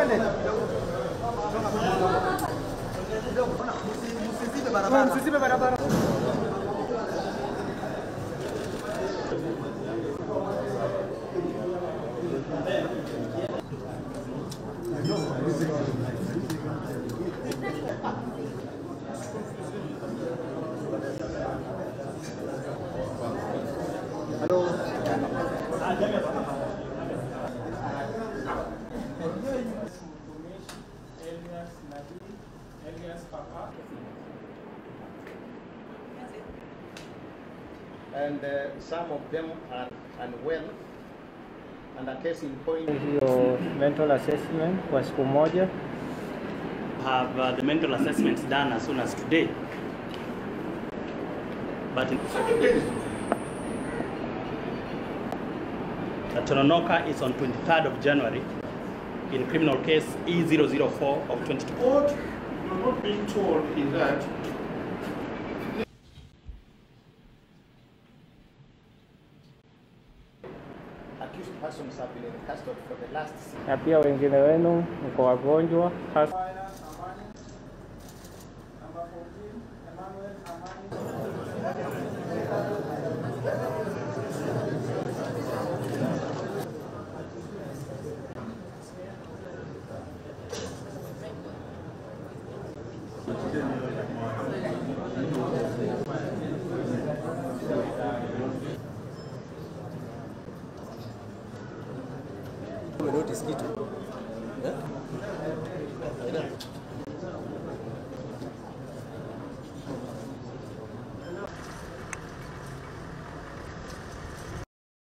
And some of them are unwell, and a case in point. Your mental assessment kwa siku moja. Have the mental assessments done as soon as today. But Tononoka is on 23rd of January in criminal case E004 of 22. What you're not being told is that Accused persons have been in custody for the last 6 months. Na pia wengine wenu mko wagonjwa. Notice kitu.